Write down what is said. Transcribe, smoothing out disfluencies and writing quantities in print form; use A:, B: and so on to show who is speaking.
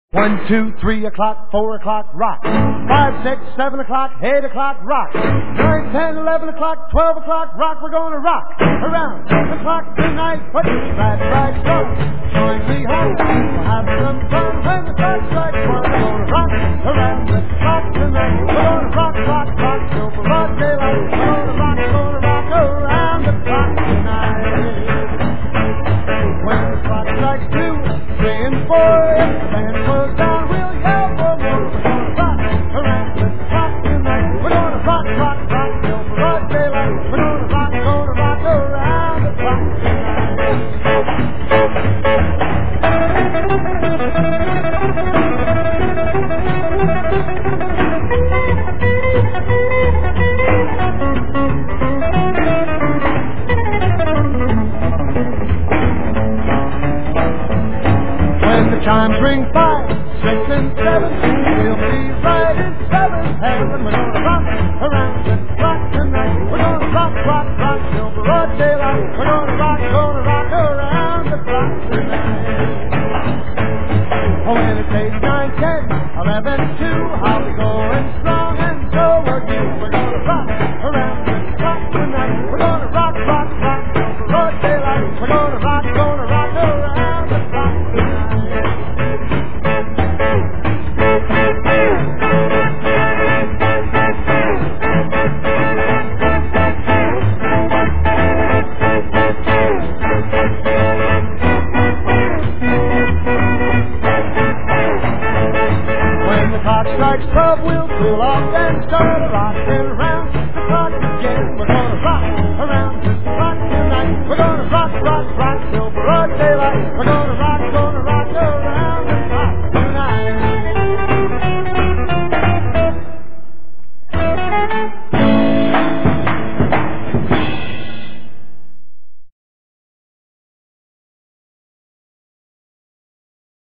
A: 1, 2, 3 o'clock, 4 o'clock, rock. 5, 6, 7 o'clock, 8 o'clock, rock. 9, 10, 11 o'clock, 12 o'clock, rock. We're gonna rock around 6 o'clock tonight. Put your glad rags on. Join me home. We'll have some fun when the clock strikes 1. We're gonna rock around 6 o'clock tonight. We're gonna rock, rock, rock till the broad daylight. We're gonna rock around the clock tonight. When the clock strikes 2, 3, and 4, if the band slows down, we'll yell for more. We're gonna rock around 6 o'clock tonight. We're gonna rock, rock, rock till the broad daylight. We're gonna rock around the clock When the chimes ring 5, 6, and 7, we'll be right in 7th heaven. We're gonna rock around 6 o'clock tonight. We're gonna rock, rock, rock till the broad daylight. We're gonna rock around the clock tonight. Oh, when it's 8, 9, 10, 11, 2, I'll be going strong and so are you. We're gonna rock around 6 o'clock tonight. We're gonna rock, rock, rock till the broad daylight. We're gonna rock around the clock tonight. When the clock strikes 12, we'll cool off and start rocking around the clock again. We're gonna rock around 6 o'clock tonight. We're gonna rock, rock, rock till broad daylight. We're gonna rock